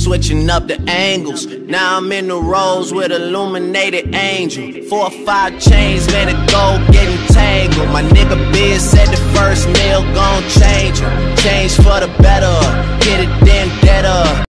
switching up the angles. Now I'm in the rows with illuminated angel. 4 or 5 chains, man, the gold getting tangled. My nigga Biz said the first meal gon' change her. Change for the better, get it then deader.